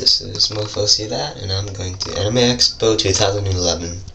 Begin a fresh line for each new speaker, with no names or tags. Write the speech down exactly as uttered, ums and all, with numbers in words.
This is Mofo See That, and I'm going to Anime Expo twenty eleven.